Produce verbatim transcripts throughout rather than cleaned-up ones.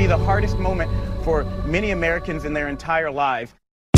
be the hardest moment for many Americans in their entire lives.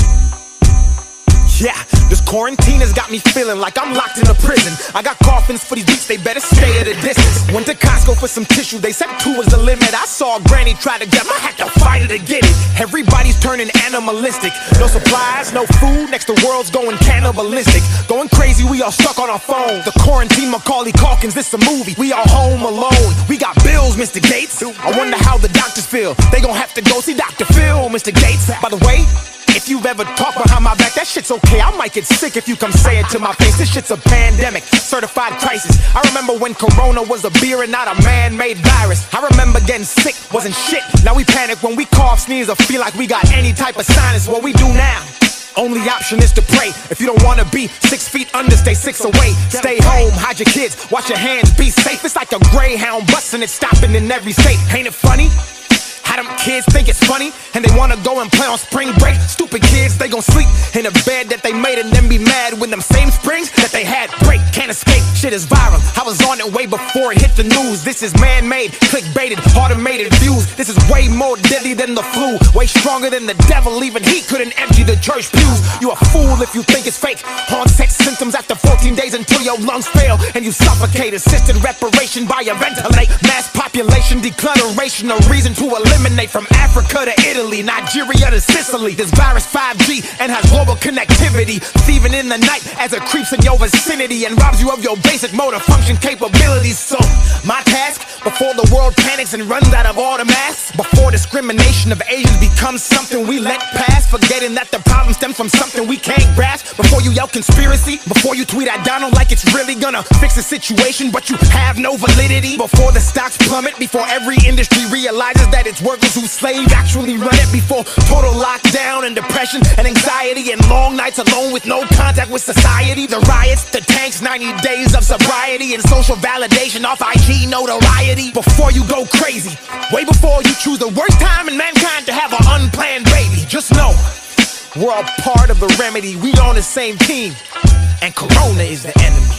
Yeah, this quarantine has got me feeling like I'm locked in a prison. I got coffins for these beats, they better stay at a distance. Went to Costco for some tissue, they said two was the limit. I saw a granny try to get my hat to fight it to get it. Everybody's turning animalistic. No supplies, no food, next the world's going cannibalistic. Going crazy, we all stuck on our phones. The quarantine Micaulay Culkins, this a movie. We all home alone. We got bills, Mister Gates. I wonder how the doctors feel. They gon' have to go see Doctor Phil, Mister Gates. By the way, if you've ever talked behind my back, that shit's okay. I might get sick if you come say it to my face. This shit's a pandemic, certified crisis. I remember when Corona was a beer and not a man-made virus. I remember getting sick, wasn't shit. Now we panic when we cough, sneeze, or feel like we got any type of sinus. What we do now, only option is to pray. If you don't wanna be six feet under, stay six away. Stay home, hide your kids, wash your hands, be safe. It's like a Greyhound busting it, stopping in every state. Ain't it funny? How them kids think it's funny and they wanna go and play on spring break. Stupid kids, they gon' sleep in a bed that they made and then be mad when them same springs that they had break. Can't escape, shit is viral. I was on it way before it hit the news. This is man-made, clickbaited, automated views. This is way more deadly than the flu, way stronger than the devil. Even he couldn't empty the church pews. You a fool if you think it's fake. Onset symptoms after fourteen days until your lungs fail and you suffocate. Assisted respiration by a ventilate. Mass population declutteration, a reason to eliminate. Eliminate from Africa to Italy, Nigeria to Sicily. This virus five G and has global connectivity. Thieving in the night as it creeps in your vicinity and robs you of your basic motor function capabilities. So, my task, before the world panics and runs out of all the masks, before discrimination of Asians becomes something we let pass, forgetting that the problem stems from something we can't grasp. Before you yell conspiracy, before you tweet at Donald like it's really gonna fix the situation, but you have no validity. Before the stocks plummet, before every industry realizes that it's workers who slave actually run it, before total lockdown and depression and anxiety and long nights alone with no contact with society. The riots, the tanks, ninety days of sobriety and social validation off I G notoriety. Before you go crazy, way before you choose the worst time in mankind to have an unplanned baby, just know we're all part of the remedy. We on the same team and Corona is the enemy.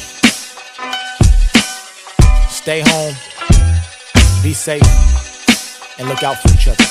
Stay home, be safe, and look out for each other.